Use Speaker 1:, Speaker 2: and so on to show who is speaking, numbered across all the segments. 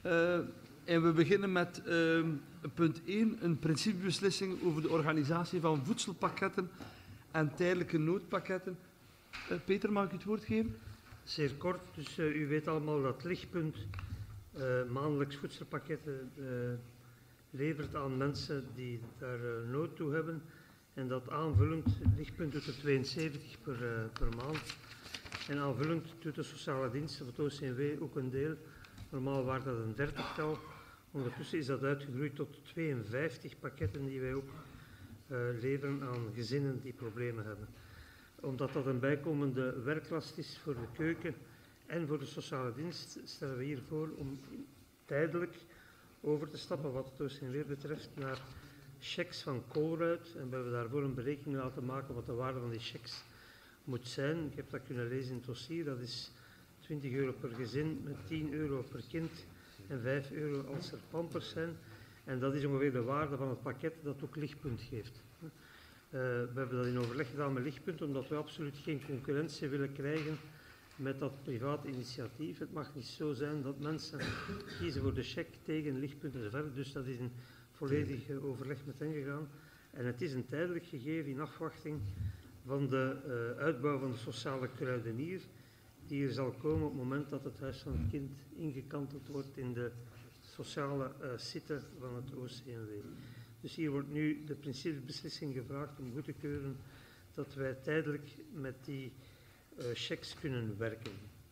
Speaker 1: En we beginnen met punt 1, een principebeslissing over de organisatie van voedselpakketten en tijdelijke noodpakketten. Peter, mag ik het woord geven?
Speaker 2: Zeer kort, dus u weet allemaal dat Lichtpunt maandelijks voedselpakketten levert aan mensen die daar nood toe hebben. En dat aanvullend, Lichtpunt doet er 72 per maand. En aanvullend doet de sociale dienst of het OCMW ook een deel. Normaal waren dat een 30-tal. Ondertussen is dat uitgegroeid tot 52 pakketten die wij ook leveren aan gezinnen die problemen hebben. Omdat dat een bijkomende werklast is voor de keuken en voor de sociale dienst, stellen we hier voor om tijdelijk over te stappen, wat het OCMW betreft, naar checks van Colruyt. En we hebben daarvoor een berekening laten maken wat de waarde van die checks moet zijn. Ik heb dat kunnen lezen in het dossier. Dat is €20 per gezin met €10 per kind en €5 als er pampers zijn. En dat is ongeveer de waarde van het pakket dat ook Lichtpunt geeft. We hebben dat in overleg gedaan met Lichtpunt, omdat we absoluut geen concurrentie willen krijgen met dat privaat initiatief. Het mag niet zo zijn dat mensen kiezen voor de cheque tegen Lichtpunt enzovoort. Dus dat is in volledig overleg met hen gegaan. En het is een tijdelijk gegeven in afwachting van de uitbouw van de sociale kruidenier, die er zal komen op het moment dat het huis van het kind ingekanteld wordt in de sociale site van het OCMW. Dus hier wordt nu de principebeslissing gevraagd om goed te keuren dat wij tijdelijk met die checks kunnen werken.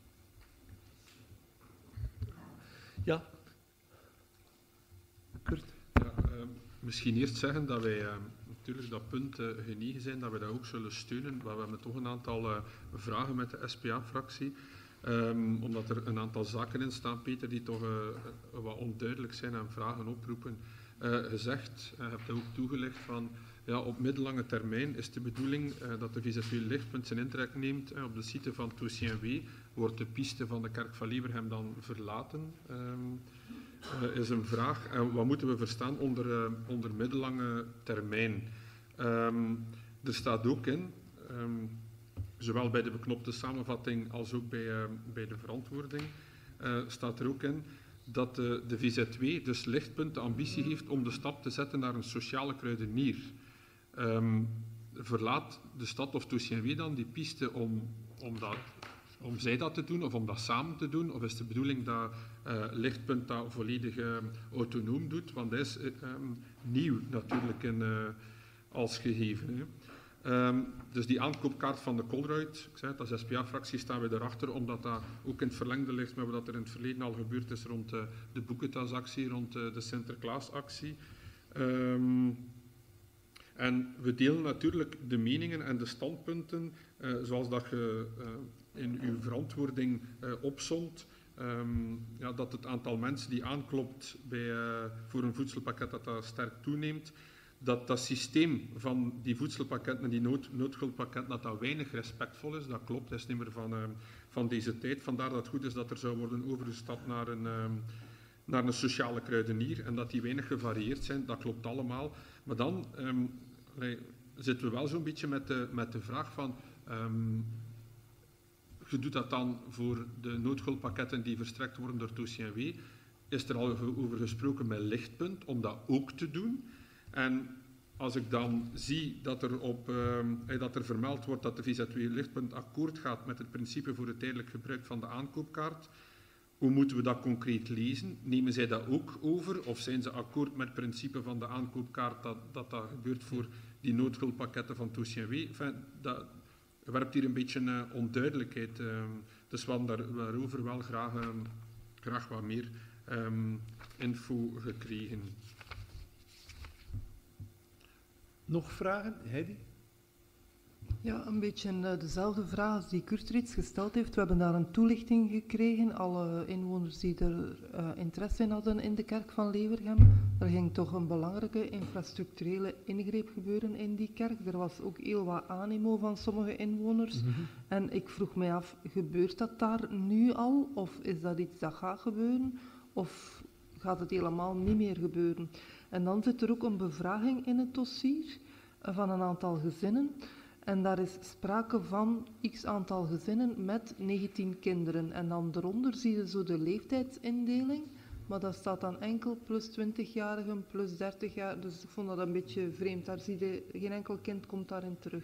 Speaker 1: Ja. Kurt?
Speaker 3: Ja, misschien eerst zeggen dat wij natuurlijk dat punt genegen zijn, dat we dat ook zullen steunen. Maar we hebben toch een aantal vragen met de SPA-fractie. Omdat er een aantal zaken in staan, Peter, die toch wat onduidelijk zijn en vragen oproepen. Gezegd, hebt u ook toegelicht van, ja, op middellange termijn is de bedoeling dat de VZW Lichtpunt zijn intrek neemt. Op de site van het OCMW wordt de piste van de Kerk van Leverhem dan verlaten. Is een vraag. Wat moeten we verstaan onder middellange termijn? Er staat ook in, zowel bij de beknopte samenvatting als ook bij de verantwoording, staat er ook in dat de VZW, dus Lichtpunt, de ambitie heeft om de stap te zetten naar een sociale kruidenier. Verlaat de stad of het OCMW dan die piste om zij dat te doen of om dat samen te doen? Of is de bedoeling dat Lichtpunt dat volledig autonoom doet? Want dat is nieuw natuurlijk als gegeven. Hè. Dus die aankoopkaart van de Colruyt, ik zei het, als SPA-fractie staan we daarachter, omdat dat ook in het verlengde ligt met wat er in het verleden al gebeurd is rond de boekentasactie, rond de Sinterklaasactie. En we delen natuurlijk de meningen en de standpunten, zoals dat je in uw verantwoording opsomt, ja, dat het aantal mensen die aanklopt voor een voedselpakket dat sterk toeneemt, dat systeem van die voedselpakketten en die noodhulppakketten, dat weinig respectvol is. Dat klopt, dat is niet meer van deze tijd. Vandaar dat het goed is dat er zou worden overgestapt naar een sociale kruidenier en dat die weinig gevarieerd zijn. Dat klopt allemaal. Maar dan zitten we wel zo'n beetje met de vraag van, je doet dat dan voor de noodhulppakketten die verstrekt worden door het OCMW. Is er al over gesproken met Lichtpunt om dat ook te doen? En als ik dan zie dat er vermeld wordt dat de VZW Lichtpunt akkoord gaat met het principe voor het tijdelijk gebruik van de aankoopkaart, hoe moeten we dat concreet lezen? Nemen zij dat ook over? Of zijn ze akkoord met het principe van de aankoopkaart dat gebeurt voor die noodhulppakketten van het OCMW? Enfin, dat werpt hier een beetje onduidelijkheid. Dus we hadden daarover wel graag wat meer info gekregen.
Speaker 1: Nog vragen? Heidi?
Speaker 4: Ja, een beetje dezelfde vraag als die Kurt reeds gesteld heeft. We hebben daar een toelichting gekregen. Alle inwoners die er interesse in hadden in de kerk van Leverhem. Er ging toch een belangrijke infrastructurele ingreep gebeuren in die kerk. Er was ook heel wat animo van sommige inwoners. Mm-hmm. En ik vroeg mij af, gebeurt dat daar nu al? Of is dat iets dat gaat gebeuren? Of gaat het helemaal niet meer gebeuren? En dan zit er ook een bevraging in het dossier van een aantal gezinnen. En daar is sprake van x aantal gezinnen met 19 kinderen. En dan eronder zie je zo de leeftijdsindeling. Maar dat staat dan enkel plus 20-jarigen, plus 30 jaar. Dus ik vond dat een beetje vreemd. Daar zie je, geen enkel kind komt daarin terug.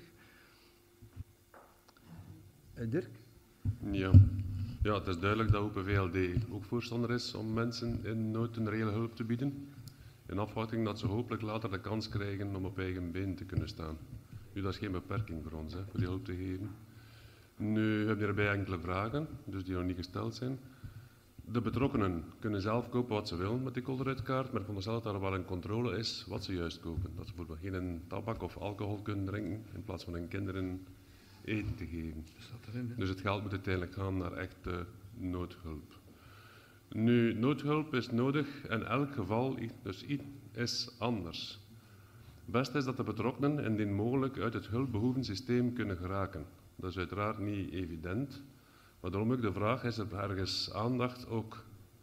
Speaker 1: Dirk?
Speaker 5: Ja. Ja, het is duidelijk dat Open VLD ook voorstander is om mensen in nood een reële hulp te bieden. In afwachting dat ze hopelijk later de kans krijgen om op eigen been te kunnen staan. Nu, dat is geen beperking voor ons, voor die hulp te geven. Nu hebben we hierbij enkele vragen, dus die nog niet gesteld zijn. De betrokkenen kunnen zelf kopen wat ze willen met die Colruyt-kaart, maar ik veronderstel dat er wel een controle is wat ze juist kopen. Dat ze bijvoorbeeld geen tabak of alcohol kunnen drinken in plaats van hun kinderen eten te geven. Dus het geld moet uiteindelijk gaan naar echte noodhulp. Nu, noodhulp is nodig in elk geval, dus iets is anders. Best is dat de betrokkenen indien mogelijk uit het hulpbehoevensysteem kunnen geraken. Dat is uiteraard niet evident, maar daarom ook de vraag, is er ergens aandacht ook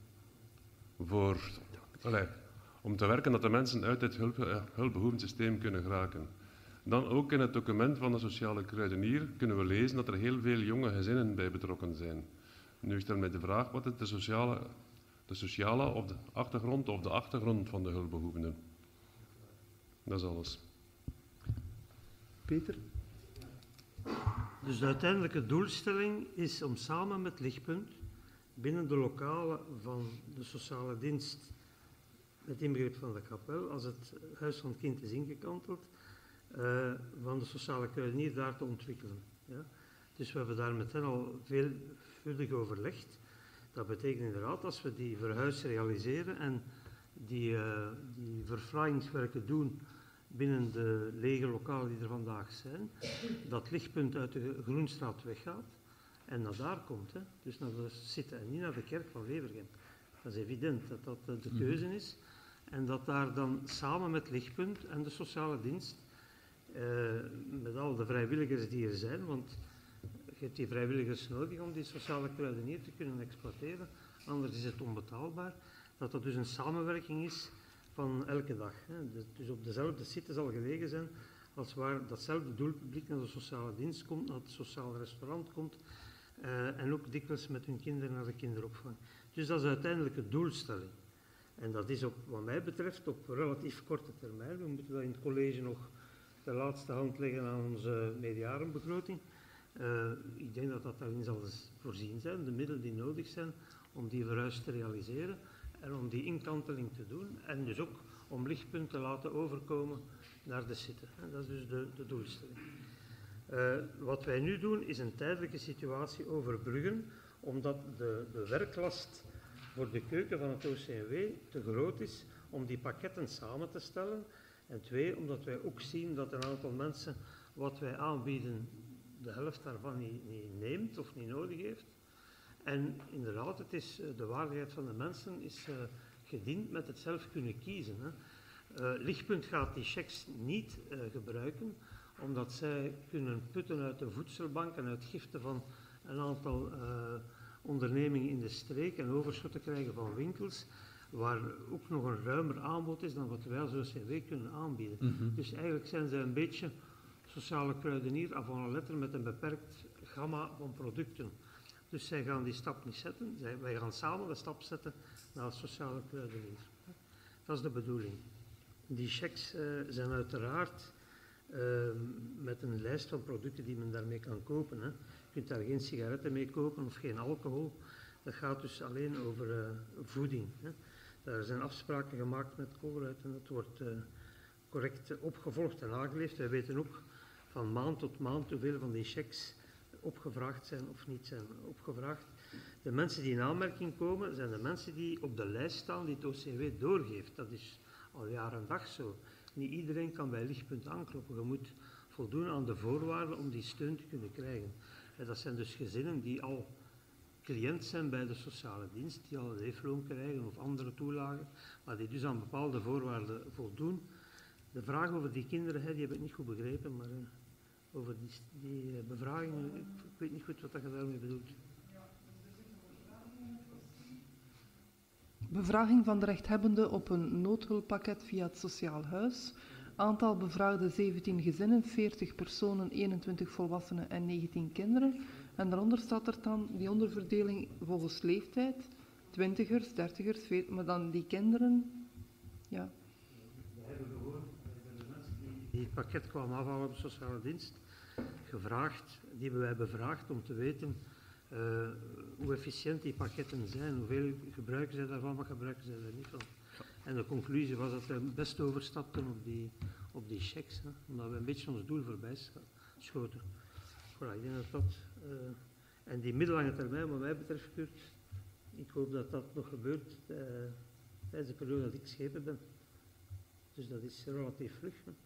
Speaker 5: voor, om te werken dat de mensen uit het hulpbehoevensysteem kunnen geraken. Dan ook in het document van de sociale kruidenier kunnen we lezen dat er heel veel jonge gezinnen bij betrokken zijn. Nu stel mij de vraag, wat is de sociale of de achtergrond van de hulpbehoevenden? Dat is alles.
Speaker 1: Peter?
Speaker 2: Dus de uiteindelijke doelstelling is om samen met Lichtpunt binnen de lokalen van de sociale dienst, met inbegrip van de kapel, als het huis van het kind is ingekanteld, van de sociale kruidenier daar te ontwikkelen. Ja? Dus we hebben daar met hen al veelvuldig overlegd. Dat betekent inderdaad, als we die verhuis realiseren en die verfraaiingswerken doen binnen de lege lokalen die er vandaag zijn, dat Lichtpunt uit de Groenstraat weggaat en naar daar komt. Hè. Dus naar de Sitte en niet naar de kerk van Wevergem. Dat is evident dat dat de keuze is. En dat daar dan samen met Lichtpunt en de sociale dienst, met al de vrijwilligers die er zijn, want je hebt die vrijwilligers nodig om die sociale kruidenier te kunnen exploiteren, anders is het onbetaalbaar, dat dat dus een samenwerking is van elke dag. Hè. Dus op dezelfde site zal gelegen zijn als waar datzelfde doelpubliek naar de sociale dienst komt, naar het sociale restaurant komt en ook dikwijls met hun kinderen naar de kinderopvang. Dus dat is uiteindelijk de doelstelling. En dat is wat mij betreft op relatief korte termijn. We moeten dat in het college nog de laatste hand leggen aan onze meerjarenbegroting. Ik denk dat dat daarin zal voorzien zijn, de middelen die nodig zijn om die verhuis te realiseren en om die inkanteling te doen en dus ook om Lichtpunt te laten overkomen naar de Sitte. Dat is dus de doelstelling. Wat wij nu doen is een tijdelijke situatie overbruggen, omdat de werklast voor de keuken van het OCMW te groot is om die pakketten samen te stellen. En 2, omdat wij ook zien dat een aantal mensen wat wij aanbieden de helft daarvan niet neemt of niet nodig heeft. En inderdaad, het is, de waardigheid van de mensen is gediend met het zelf kunnen kiezen. Hè. Lichtpunt gaat die checks niet gebruiken, omdat zij kunnen putten uit de voedselbank en uit giften van een aantal ondernemingen in de streek en overschotten krijgen van winkels, waar ook nog een ruimer aanbod is dan wat wij als OCW kunnen aanbieden. Dus eigenlijk zijn zij een beetje sociale kruidenier avant la lettre met een beperkt gamma van producten. Dus zij gaan die stap niet zetten, wij gaan samen de stap zetten naar sociale kruidenier. Dat is de bedoeling. Die checks zijn uiteraard met een lijst van producten die men daarmee kan kopen. Hè. Je kunt daar geen sigaretten mee kopen of geen alcohol. Dat gaat dus alleen over voeding. Hè. Daar zijn afspraken gemaakt met Colruyt en dat wordt correct opgevolgd en aangeleefd. Wij weten ook van maand tot maand hoeveel van die checks opgevraagd zijn of niet zijn opgevraagd. De mensen die in aanmerking komen, zijn de mensen die op de lijst staan die het OCW doorgeeft. Dat is al jaar en dag zo. Niet iedereen kan bij Lichtpunt aankloppen. Je moet voldoen aan de voorwaarden om die steun te kunnen krijgen. En dat zijn dus gezinnen die al cliënt zijn bij de sociale dienst, die al een leefloon krijgen of andere toelagen, maar die dus aan bepaalde voorwaarden voldoen. De vraag over die kinderen, die heb ik niet goed begrepen, maar over die bevragingen, ik weet niet goed wat je daarmee bedoelt.
Speaker 4: Bevraging van de rechthebbende op een noodhulppakket via het sociaal huis. Aantal bevraagde 17 gezinnen, 40 personen, 21 volwassenen en 19 kinderen. En daaronder staat er dan die onderverdeling volgens leeftijd. 20ers, 30ers, 40, maar dan die kinderen, ja.
Speaker 2: We hebben gewoon de mensen die het pakket kwamen afhalen op de sociale dienst, gevraagd, die wij bevraagd om te weten hoe efficiënt die pakketten zijn, hoeveel gebruiken zij daarvan, wat gebruiken zij er niet van. En de conclusie was dat we best overstapten op die checks, hè, omdat we een beetje ons doel voorbij schoten. Voilà, ik denk dat en die middellange termijn wat mij betreft, Kurt, ik hoop dat dat nog gebeurt tijdens de periode dat ik schepen ben. Dus dat is relatief vlug. Hè.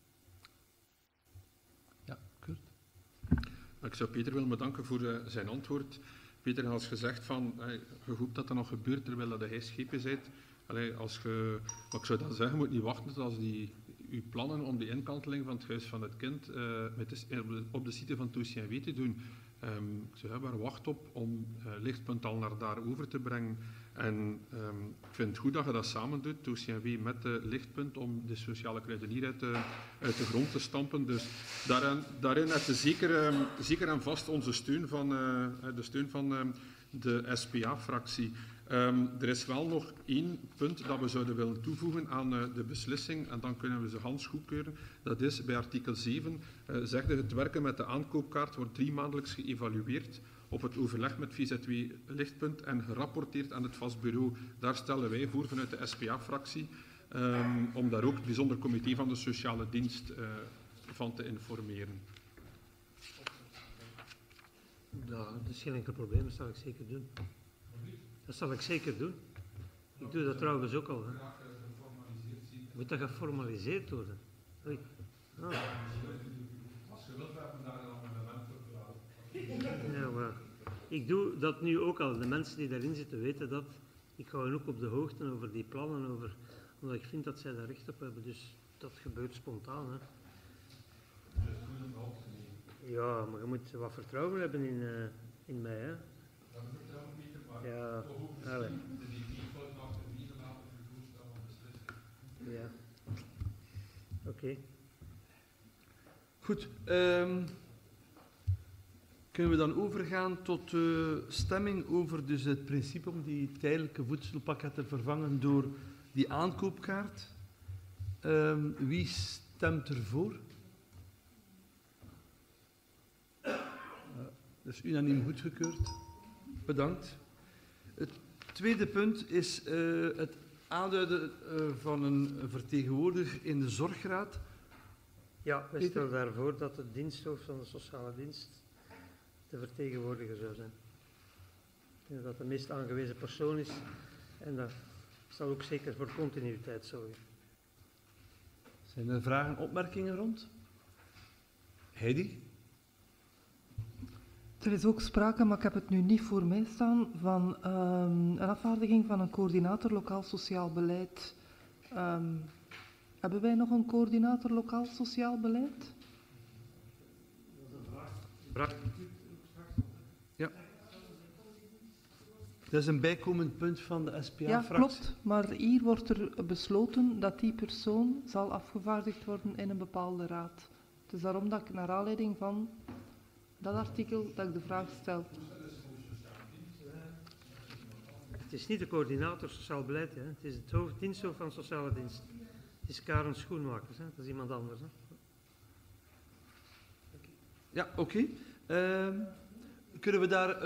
Speaker 1: Ja, Kurt.
Speaker 3: Ik zou Peter willen bedanken voor zijn antwoord. Peter, als gezegd van, je hoopt dat er nog gebeurt terwijl dat hij schepen bent. Wat ik zou dan zeggen, je moet niet wachten tot als uw plannen om de inkanteling van het Huis van het Kind op de site van het OCMW te doen. Ik zou hebben er wacht op om Lichtpunt al naar daar over te brengen. En ik vind het goed dat je dat samen doet, het OCMW met Lichtpunt, om de sociale kruidenier uit de grond te stampen. Dus daarin heb je zeker en vast onze steun de steun van de SPA-fractie. Er is wel nog één punt dat we zouden willen toevoegen aan de beslissing en dan kunnen we ze goedkeuren. Dat is bij artikel 7 zegt het werken met de aankoopkaart wordt 3 maandelijks geëvalueerd op het overleg met VZW Lichtpunt en gerapporteerd aan het vast bureau. Daar stellen wij voor vanuit de SPA-fractie om daar ook het bijzonder comité van de sociale dienst van te informeren.
Speaker 2: Ja, dat is geen enkel probleem, dat zal ik zeker doen. Dat zal ik zeker doen. Ik doe dat trouwens ook al. Hè. Moet dat geformaliseerd worden? Oei. Ah.
Speaker 3: Als je wilt, hebben we daar een amendement voor.
Speaker 2: Ja, maar ik doe dat nu ook al. De mensen die daarin zitten weten dat. Ik hou hen ook op de hoogte over die plannen, omdat ik vind dat zij daar recht op hebben. Dus dat gebeurt spontaan. Hè. Ja, maar je moet wat vertrouwen hebben in mij. Hè. Ja, allez. Ja. Oké.
Speaker 1: Goed. Kunnen we dan overgaan tot stemming over dus het principe om die tijdelijke voedselpakketten te vervangen door die aankoopkaart? Wie stemt ervoor? Dat is unaniem goedgekeurd. Bedankt. Het tweede punt is het aanduiden van een vertegenwoordiger in de zorgraad.
Speaker 2: Ja, wij stellen daarvoor dat de diensthoofd van de sociale dienst de vertegenwoordiger zou zijn. Ik denk dat dat de meest aangewezen persoon is en dat zal ook zeker voor continuïteit zorgen.
Speaker 1: Zijn er vragen, opmerkingen rond? Heidi?
Speaker 4: Er is ook sprake, maar ik heb het nu niet voor mij staan, van een afvaardiging van een coördinator lokaal sociaal beleid. Hebben wij nog een coördinator lokaal sociaal beleid?
Speaker 1: Ja. Dat is een bijkomend punt van de SPA-fractie.
Speaker 4: Ja, klopt. Maar hier wordt er besloten dat die persoon zal afgevaardigd worden in een bepaalde raad. Het is daarom dat ik naar aanleiding van dat artikel dat ik de vraag stel.
Speaker 2: Het is niet de coördinator sociaal beleid, hè. Het is het diensthoofd van sociale dienst. Het is Karen Schoenmakers, hè. Dat is iemand anders. Hè.
Speaker 1: Ja, oké. Kunnen we daar...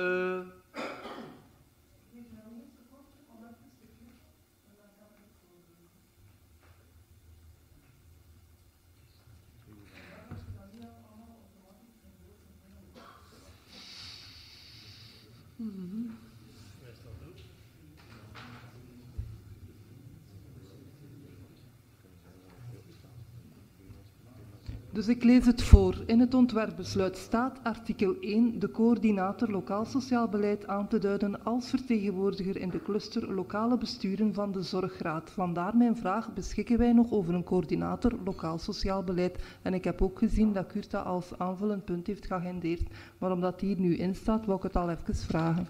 Speaker 4: Dus ik lees het voor. In het ontwerpbesluit staat artikel 1 de coördinator lokaal sociaal beleid aan te duiden als vertegenwoordiger in de cluster lokale besturen van de zorgraad. Vandaar mijn vraag, beschikken wij nog over een coördinator lokaal sociaal beleid? En ik heb ook gezien dat Kurt dat als aanvullend punt heeft geagendeerd. Maar omdat die hier nu in staat, wou ik het al even vragen.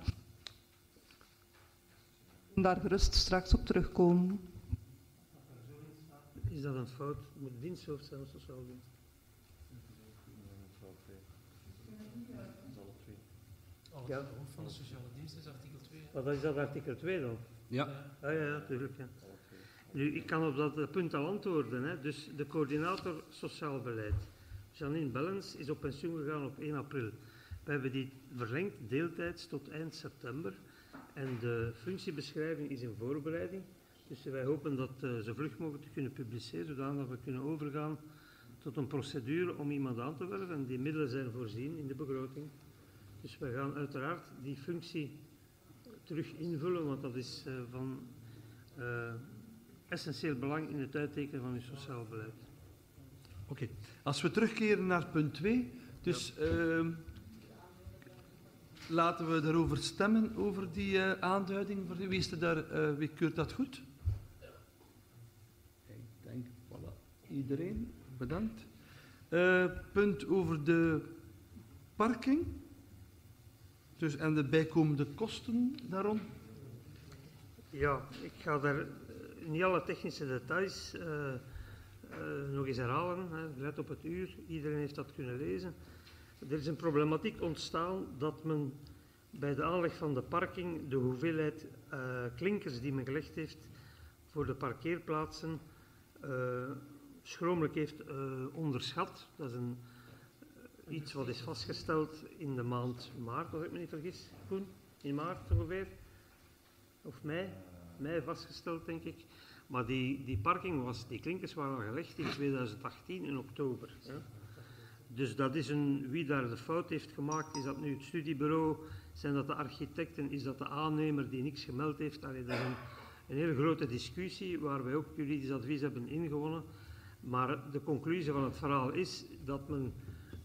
Speaker 4: En daar gerust straks op terugkomen.
Speaker 2: Is dat een fout? Moet het diensthoofd zijn of sociale dienst?
Speaker 6: Ja. Van de sociale dienst is artikel 2.
Speaker 2: Wat is dat artikel 2 dan?
Speaker 1: Ja.
Speaker 2: Ja, natuurlijk. Ja. Nu, ik kan op dat punt al antwoorden. Hè. Dus de coördinator sociaal beleid, Janine Bellens, is op pensioen gegaan op 1 april. We hebben die verlengd deeltijds tot eind september. En de functiebeschrijving is in voorbereiding. Dus wij hopen dat zo vlug mogelijk te kunnen publiceren, zodat we kunnen overgaan tot een procedure om iemand aan te werven. En die middelen zijn voorzien in de begroting. Dus we gaan uiteraard die functie terug invullen, want dat is van essentieel belang in het uittekenen van uw sociaal beleid.
Speaker 1: Oké. Als we terugkeren naar punt 2, dus laten we daarover stemmen, over die aanduiding. Wie keurt dat goed? Ik denk, voilà. Iedereen, bedankt. Punt over de parking. Dus, en de bijkomende kosten daarom.
Speaker 2: Ja, ik ga daar niet alle technische details nog eens herhalen. Let op het uur, iedereen heeft dat kunnen lezen. Er is een problematiek ontstaan dat men bij de aanleg van de parking de hoeveelheid klinkers die men gelegd heeft voor de parkeerplaatsen schromelijk heeft onderschat. Dat is iets wat is vastgesteld in de maand maart, als ik me niet vergis. Koen, in maart ongeveer. Of mei. Mei vastgesteld, denk ik. Maar die klinkers waren al gelegd in 2018 in oktober. Ja. Dus dat is wie daar de fout heeft gemaakt. Is dat nu het studiebureau? Zijn dat de architecten? Is dat de aannemer die niks gemeld heeft? Allee, dat is een hele grote discussie waar wij ook juridisch advies hebben ingewonnen. Maar de conclusie van het verhaal is dat men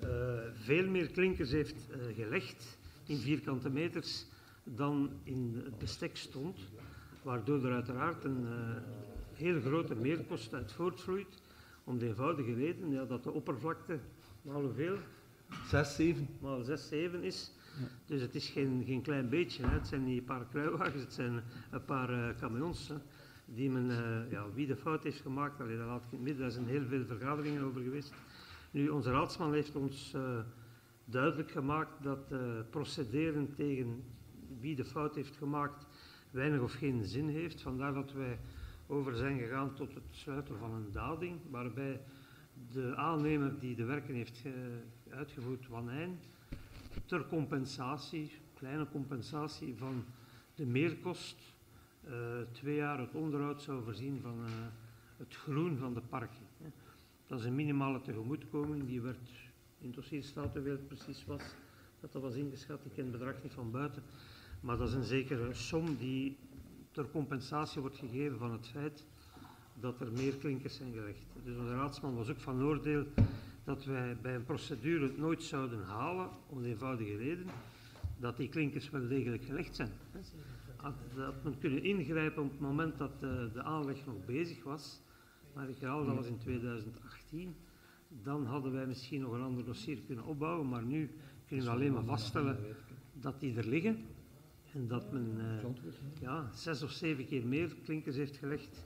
Speaker 2: veel meer klinkers heeft gelegd in vierkante meters dan in het bestek stond. Waardoor er uiteraard een heel grote meerkost uit voortvloeit. Om de eenvoudige reden dat de oppervlakte, maal hoeveel?
Speaker 1: 6, 7.
Speaker 2: Maal 6, 7 is. Ja. Dus het is geen klein beetje. Hè. Het zijn niet een paar kruiwagens, het zijn een paar camions. Hè, die wie de fout heeft gemaakt, dat laat ik in het midden. Daar zijn heel veel vergaderingen over geweest. Nu, onze raadsman heeft ons duidelijk gemaakt dat procederen tegen wie de fout heeft gemaakt weinig of geen zin heeft. Vandaar dat wij over zijn gegaan tot het sluiten van een dading, waarbij de aannemer die de werken heeft uitgevoerd, Wanijn, ter compensatie, kleine compensatie van de meerkost, 2 jaar het onderhoud zou voorzien van het groen van de parking. Dat is een minimale tegemoetkoming, die werd in het dossier staat hoeveel het precies was, dat was ingeschat, ik ken het bedrag niet van buiten, maar dat is een zekere som die ter compensatie wordt gegeven van het feit dat er meer klinkers zijn gelegd. Dus onze raadsman was ook van oordeel dat wij bij een procedure het nooit zouden halen, om de eenvoudige reden dat die klinkers wel degelijk gelegd zijn. Dat men kunnen ingrijpen op het moment dat de aanleg nog bezig was, maar ik herhaal, dat was in 2018, dan hadden wij misschien nog een ander dossier kunnen opbouwen, maar nu kunnen we alleen maar vaststellen dat die er liggen en dat men 6 of 7 keer meer klinkers heeft gelegd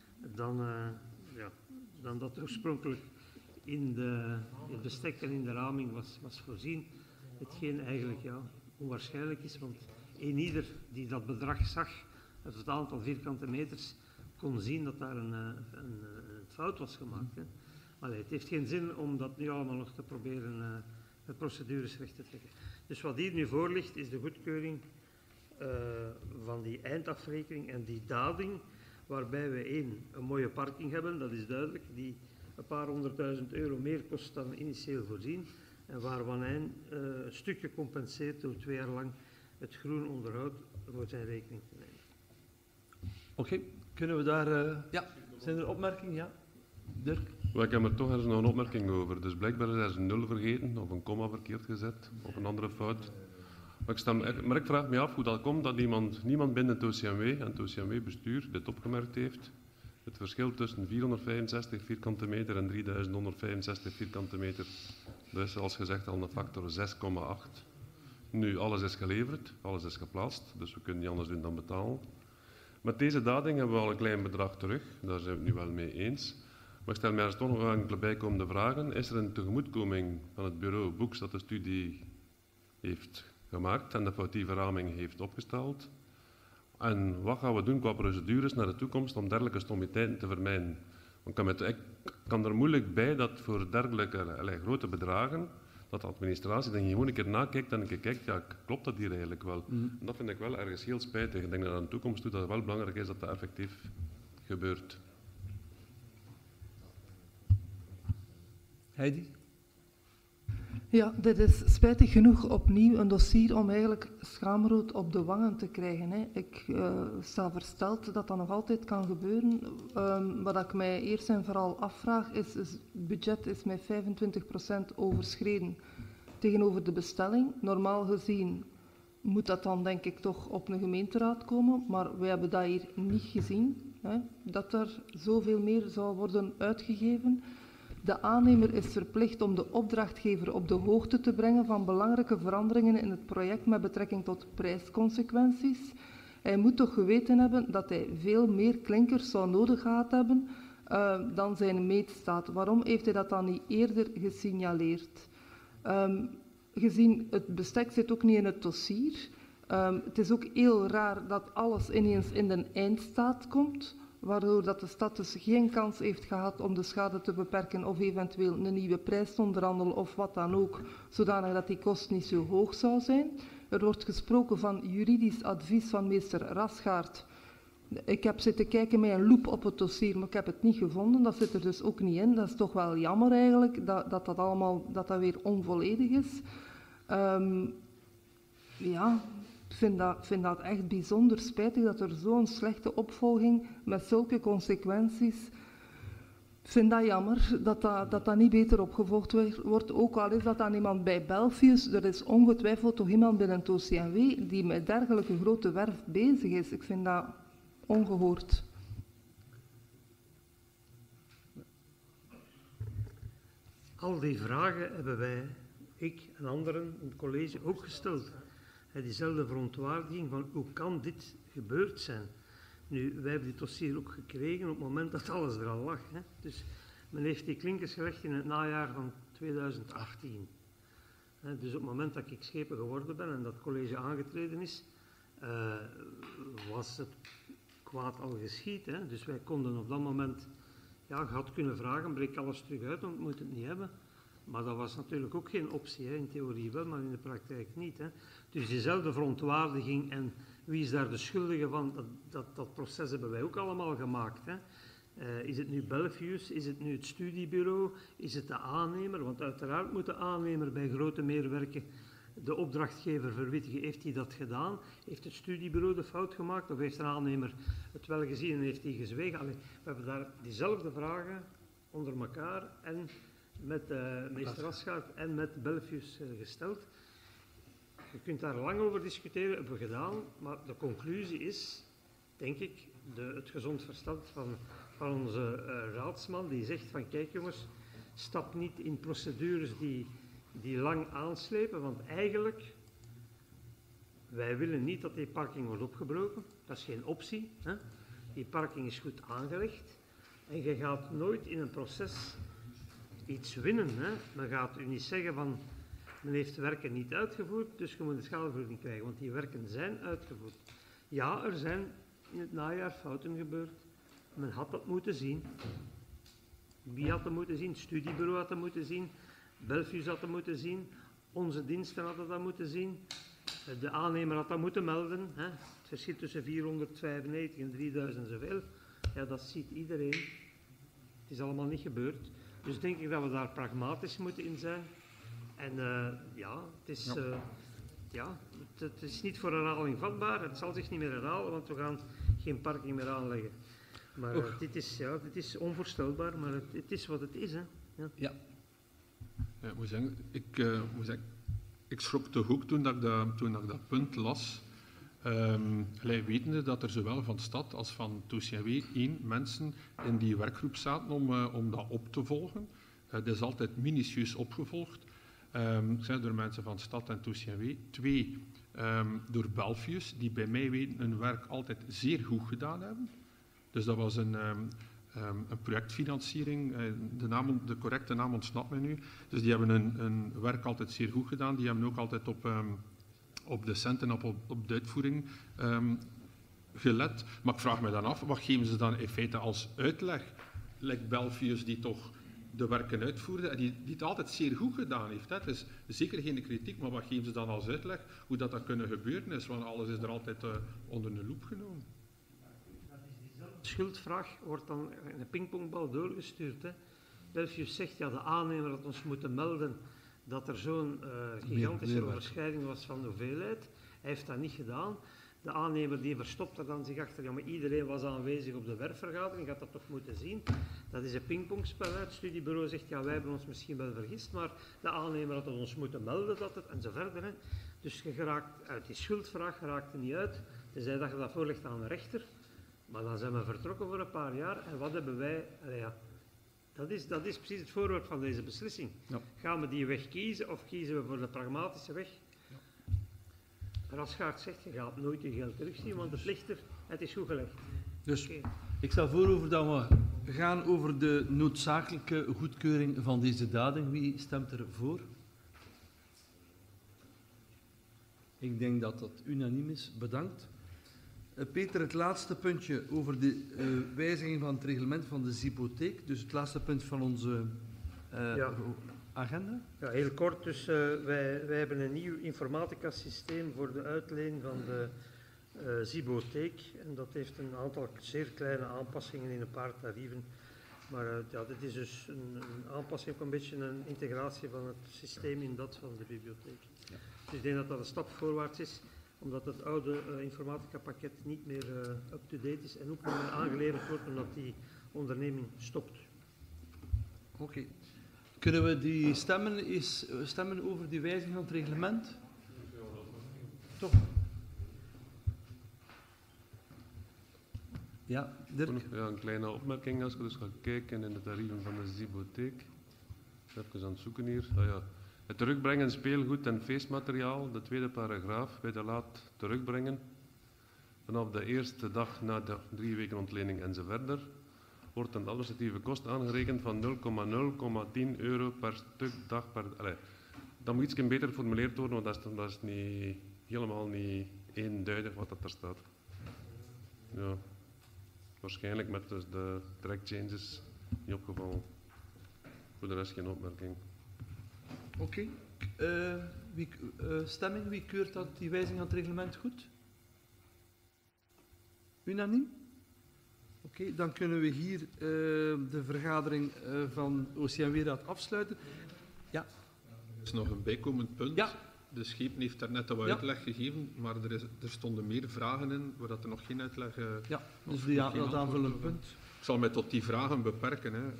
Speaker 2: dan dat oorspronkelijk in het bestek en in de raming was voorzien. Hetgeen eigenlijk onwaarschijnlijk is, want eenieder die dat bedrag zag, het aantal vierkante meters, kon zien dat daar een fout was gemaakt. Hè. Maar het heeft geen zin om dat nu allemaal nog te proberen met procedures recht te trekken. Dus wat hier nu voor ligt, is de goedkeuring van die eindafrekening en die dading, waarbij we een mooie parking hebben, dat is duidelijk, die een paar 100.000 euro meer kost dan initieel voorzien, en waar Wanijn een stukje compenseert door 2 jaar lang het groen onderhoud voor zijn rekening te nemen.
Speaker 1: Oké, kunnen we daar... zijn er opmerkingen? Ja, Dirk?
Speaker 5: Ik heb er toch eens nog een opmerking over. Dus blijkbaar is er een 0 vergeten, of een komma verkeerd gezet, of een andere fout. Maar ik vraag me af hoe dat komt dat niemand binnen het OCMW en het OCMW-bestuur dit opgemerkt heeft. Het verschil tussen 465 vierkante meter en 3165 vierkante meter, dat is zoals gezegd al een factor 6,8. Nu, alles is geleverd, alles is geplaatst, dus we kunnen niet anders doen dan betalen. Met deze dading hebben we al een klein bedrag terug, daar zijn we het nu wel mee eens. Maar ik stel mij toch nog enkele bijkomende vragen. Is er een tegemoetkoming van het bureau Boeks dat de studie heeft gemaakt en de foutieve raming heeft opgesteld? En wat gaan we doen qua procedures naar de toekomst om dergelijke stommiteiten te vermijden? Want ik kan er moeilijk bij dat voor dergelijke grote bedragen, dat de administratie dan gewoon een keer nakijkt en een keer kijkt, ja, klopt dat hier eigenlijk wel? En dat vind ik wel ergens heel spijtig. Ik denk dat aan de toekomst toe dat het wel belangrijk is dat dat effectief gebeurt.
Speaker 1: Heidi?
Speaker 4: Ja, dit is spijtig genoeg opnieuw een dossier om eigenlijk schaamrood op de wangen te krijgen. Hè. Ik sta versteld dat dat nog altijd kan gebeuren. Wat ik mij eerst en vooral afvraag is het budget is met 25% overschreden tegenover de bestelling. Normaal gezien moet dat dan denk ik toch op een gemeenteraad komen, maar wij hebben dat hier niet gezien, hè, dat er zoveel meer zou worden uitgegeven. De aannemer is verplicht om de opdrachtgever op de hoogte te brengen van belangrijke veranderingen in het project met betrekking tot prijsconsequenties. Hij moet toch geweten hebben dat hij veel meer klinkers zou nodig gehad hebben dan zijn meetstaat. Waarom heeft hij dat dan niet eerder gesignaleerd? Gezien het bestek zit ook niet in het dossier. Het is ook heel raar dat alles ineens in de eindstaat komt, waardoor dat de stad dus geen kans heeft gehad om de schade te beperken of eventueel een nieuwe prijs te onderhandelen of wat dan ook, zodanig dat die kost niet zo hoog zou zijn. Er wordt gesproken van juridisch advies van meester Rasgaard. Ik heb zitten kijken met een loep op het dossier, maar ik heb het niet gevonden. Dat zit er dus ook niet in. Dat is toch wel jammer eigenlijk, dat weer onvolledig is. Ja... Ik vind dat echt bijzonder spijtig dat er zo'n slechte opvolging met zulke consequenties. Ik vind dat jammer dat dat niet beter opgevolgd wordt. Ook al is dat dan iemand bij Belfius, er is ongetwijfeld toch iemand binnen het OCMW die met dergelijke grote werf bezig is. Ik vind dat ongehoord.
Speaker 2: Al die vragen hebben wij, ik en anderen in het college ook gesteld. Diezelfde verontwaardiging van hoe kan dit gebeurd zijn. Nu, wij hebben dit dossier ook gekregen op het moment dat alles er al lag. Hè. Dus men heeft die klinkers gelegd in het najaar van 2018. Dus op het moment dat ik schepen geworden ben en dat het college aangetreden is, was het kwaad al geschied. Hè. Dus wij konden op dat moment, ja, je had kunnen vragen, breek alles terug uit, want we moeten het niet hebben. Maar dat was natuurlijk ook geen optie, hè. In theorie wel, maar in de praktijk niet. Hè. Dus diezelfde verontwaardiging en wie is daar de schuldige van, dat proces hebben wij ook allemaal gemaakt. Hè. Is het nu Belfius, is het nu het studiebureau, is het de aannemer? Want uiteraard moet de aannemer bij grote meerwerken de opdrachtgever verwittigen. Heeft hij dat gedaan? Heeft het studiebureau de fout gemaakt? Of heeft de aannemer het wel gezien en heeft hij gezwegen? Allee, we hebben daar diezelfde vragen onder elkaar en met meester Rasgaard en met Belfius gesteld. Je kunt daar lang over discussiëren, hebben we gedaan, maar de conclusie is, denk ik, het gezond verstand van onze raadsman, die zegt van kijk jongens, stap niet in procedures die lang aanslepen, want eigenlijk, wij willen niet dat die parking wordt opgebroken, dat is geen optie. Hè? Die parking is goed aangelegd en je gaat nooit in een proces iets winnen. Hè? Men gaat u niet zeggen van, men heeft werken niet uitgevoerd, dus je moet een schadevergoeding krijgen, want die werken zijn uitgevoerd. Ja, er zijn in het najaar fouten gebeurd. Men had dat moeten zien. Wie had dat moeten zien? Het studiebureau had dat moeten zien. Belfius had dat moeten zien. Onze diensten hadden dat moeten zien. De aannemer had dat moeten melden. Hè? Het verschil tussen 495 en 3000 zoveel. Ja, dat ziet iedereen. Het is allemaal niet gebeurd. Dus denk ik dat we daar pragmatisch moeten in zijn. En het is niet voor herhaling vatbaar. Het zal zich niet meer herhalen, want we gaan geen parking meer aanleggen. Maar dit is onvoorstelbaar, maar het is wat het is. Hè. Ja.
Speaker 1: Ja.
Speaker 3: Ja, ik moet zeggen, ik schrok toch ook toen ik dat punt las. Wetende dat er zowel van stad als van TOCMW 1 mensen in die werkgroep zaten om dat op te volgen. Het is altijd minutieus opgevolgd. Door mensen van stad en TOCMW. 2, door Belfius, die bij mij weten hun werk altijd zeer goed gedaan hebben. Dus dat was een projectfinanciering, de correcte naam ontsnapt mij nu. Dus die hebben hun werk altijd zeer goed gedaan. Die hebben ook altijd op de centen, op de uitvoering gelet. Maar ik vraag me dan af, wat geven ze dan in feite als uitleg? Like Belfius die toch de werken uitvoerde en die het altijd zeer goed gedaan heeft. Hè. Het is zeker geen kritiek, maar wat geven ze dan als uitleg hoe dat kunnen gebeuren is? Want alles is er altijd onder de loep genomen.
Speaker 2: De schuldvraag wordt dan in een pingpongbal doorgestuurd. Hè. Belfius zegt, ja, de aannemer had ons moeten melden dat er zo'n gigantische overschrijding was van de hoeveelheid. Hij heeft dat niet gedaan. De aannemer die verstopt er dan zich achter, ja, maar iedereen was aanwezig op de werfvergadering, gaat dat toch moeten zien. Dat is een pingpongspel. Het studiebureau zegt, ja, wij hebben ons misschien wel vergist, maar de aannemer had het ons moeten melden dat het, en zo verder. Hè. Dus je geraakt uit die schuldvraag, geraakt er niet uit, tenzij dat je dat voorlegt aan de rechter. Maar dan zijn we vertrokken voor een paar jaar, en wat hebben wij... Ja, dat is precies het voorwoord van deze beslissing. Ja. Gaan we die weg kiezen, of kiezen we voor de pragmatische weg? Rasgaard zegt, je gaat nooit je geld terugzien, want het ligt er, het is goed gelegd.
Speaker 1: Dus ik stel voor dat we gaan over de noodzakelijke goedkeuring van deze daden. Wie stemt er voor? Ik denk dat dat unaniem is. Bedankt. Peter, het laatste puntje over de wijziging van het reglement van de Zypotheek. Dus het laatste punt van onze agenda.
Speaker 2: Ja, heel kort. Dus wij hebben een nieuw informatica-systeem voor de uitleen van de Zypotheek. En dat heeft een aantal zeer kleine aanpassingen in een paar tarieven. Maar dit is dus een aanpassing, een beetje een integratie van het systeem in dat van de bibliotheek. Ja. Dus ik denk dat dat een stap voorwaarts is, omdat het oude informatica-pakket niet meer up-to-date is en ook niet meer aangeleverd wordt omdat die onderneming stopt.
Speaker 1: Oké. Kunnen we die stemmen over die wijziging van het reglement? Toch? Ja, Dirk?
Speaker 5: Ja, een kleine opmerking als je dus gaat kijken in de tarieven van de Zypotheek. Even aan het zoeken hier. Ah, ja. Het terugbrengen speelgoed en feestmateriaal, de tweede paragraaf, bij de laat terugbrengen. Vanaf de eerste dag na de 3 weken ontlening enzovoort wordt een administratieve kost aangerekend van 0,0,10 euro per stuk dag per... Dat moet iets beter geformuleerd worden, want dat is niet, helemaal niet eenduidig wat dat er staat. Ja. Waarschijnlijk met dus de track changes niet opgevallen. Voor de rest geen opmerking.
Speaker 1: Oké. Stemming, wie keurt dat die wijziging van het reglement goed? Unaniem? Oké, dan kunnen we hier de vergadering van OCMW-raad afsluiten. Ja.
Speaker 3: Er is nog een bijkomend punt. Ja. De schepen heeft daar net al uitleg gegeven, maar er stonden meer vragen in, waar dat er nog geen uitleg...
Speaker 1: ja, dus dat aanvullend punt.
Speaker 3: Ik zal mij tot die vragen beperken. Hè.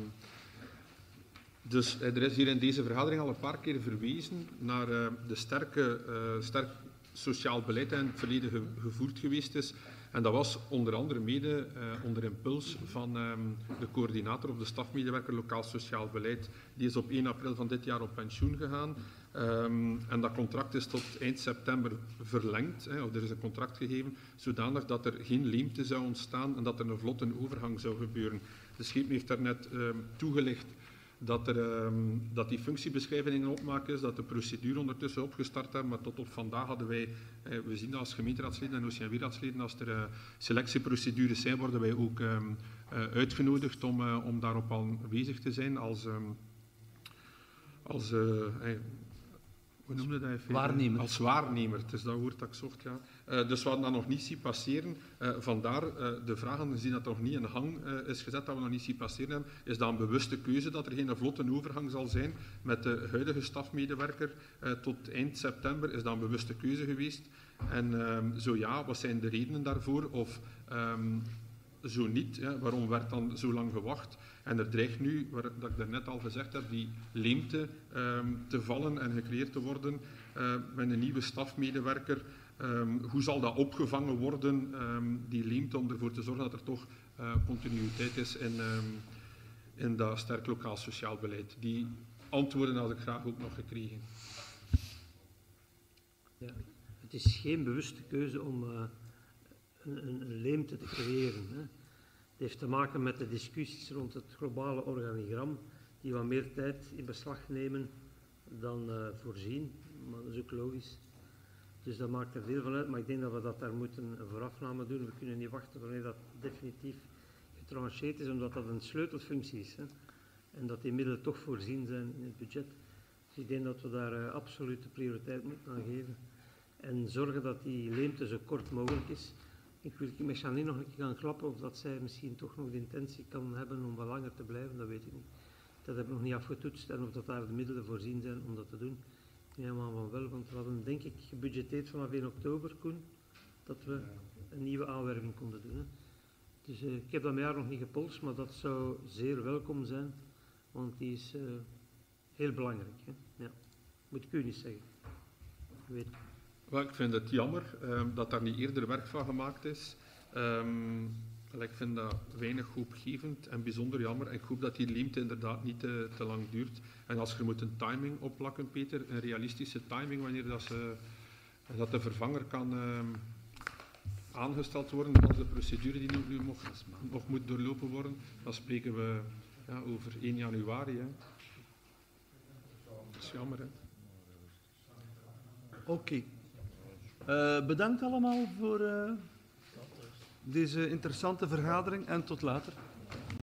Speaker 3: Dus er is hier in deze vergadering al een paar keer verwezen naar de sterk sociaal beleid dat in het verleden gevoerd geweest is. En dat was onder andere mede onder impuls van de coördinator of de stafmedewerker lokaal sociaal beleid. Die is op 1 april van dit jaar op pensioen gegaan. En dat contract is tot eind september verlengd, of er is een contract gegeven, zodanig dat er geen leemte zou ontstaan en dat er een vlotte overgang zou gebeuren. De schepen heeft daarnet toegelicht dat die functiebeschrijving in opmaak is, dat de procedure ondertussen opgestart hebben, maar tot op vandaag hadden wij, we zien dat als gemeenteraadsleden en OCMW-raadsleden, als er selectieprocedures zijn, worden wij ook uitgenodigd om daarop aanwezig te zijn hoe noemde dat even?
Speaker 1: Waarnemer.
Speaker 3: Als waarnemer, het is dat woord dat ik zocht, ja. Dus we hadden dat nog niet zien passeren. Vandaar de vraag, aangezien dat nog niet in hang is gezet, dat we nog niet zien passeren hebben, is dat een bewuste keuze dat er geen vlotte overgang zal zijn met de huidige stafmedewerker tot eind september. Is dat een bewuste keuze geweest? En zo ja, wat zijn de redenen daarvoor? Of zo niet, ja, waarom werd dan zo lang gewacht? En er dreigt nu, dat ik daarnet al gezegd heb, die leemte te vallen en gecreëerd te worden met een nieuwe stafmedewerker. Hoe zal dat opgevangen worden, die leemte, om ervoor te zorgen dat er toch continuïteit is in dat sterk lokaal sociaal beleid? Die antwoorden had ik graag ook nog gekregen.
Speaker 2: Ja, het is geen bewuste keuze om een leemte te creëren. Hè. Het heeft te maken met de discussies rond het globale organigram, die wat meer tijd in beslag nemen dan voorzien, maar dat is ook logisch. Dus dat maakt er veel van uit, maar ik denk dat we dat daar moeten een voorafname doen. We kunnen niet wachten wanneer dat definitief getrancheerd is, omdat dat een sleutelfunctie is. Hè. En dat die middelen toch voorzien zijn in het budget. Dus ik denk dat we daar absolute prioriteit moeten aan geven. En zorgen dat die leemte zo kort mogelijk is. Ik wil met Janine nog een keer gaan klappen of dat zij misschien toch nog de intentie kan hebben om wat langer te blijven, dat weet ik niet. Dat heb ik nog niet afgetoetst en of dat daar de middelen voorzien zijn om dat te doen. Helemaal van wel, want we hadden denk ik gebudgeteerd vanaf 1 oktober, Koen, dat we een nieuwe aanwerving konden doen. Hè. Dus ik heb dat met haar nog niet gepolst, maar dat zou zeer welkom zijn, want die is heel belangrijk. Hè. Ja. Moet ik u niet zeggen. Ik weet.
Speaker 3: Wel, ik vind het jammer dat daar niet eerder werk van gemaakt is. Ik vind dat weinig hoopgevend en bijzonder jammer. En ik hoop dat die leemte inderdaad niet te lang duurt. En als je moet een timing opplakken, Peter, een realistische timing, wanneer dat de vervanger kan aangesteld worden, als de procedure die nu nog moet doorlopen worden, dan spreken we over 1 januari. Hè. Dat is jammer, hè.
Speaker 1: Oké. Bedankt allemaal voor deze interessante vergadering en tot later.